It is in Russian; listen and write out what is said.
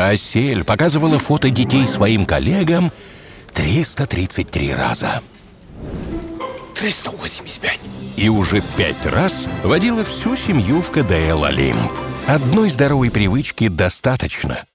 А Сель показывала фото детей своим коллегам 333 раза. 385. И уже 5 раз водила всю семью в КДЛ «Олимп». Одной здоровой привычки достаточно.